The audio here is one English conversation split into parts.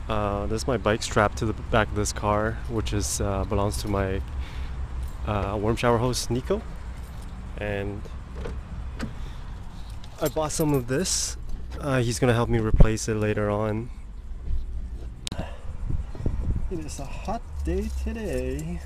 This is my bike strapped to the back of this car, which is belongs to my warm shower host Nico, and I bought some of this. He's gonna help me replace it later on. It is a hot day today.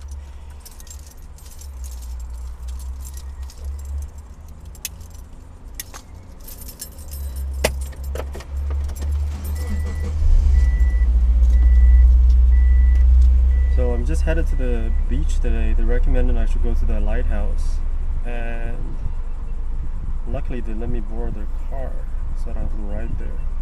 So I'm just headed to the beach today. They recommended I should go to the lighthouse, and luckily they let me borrow their car so I don't have to ride there.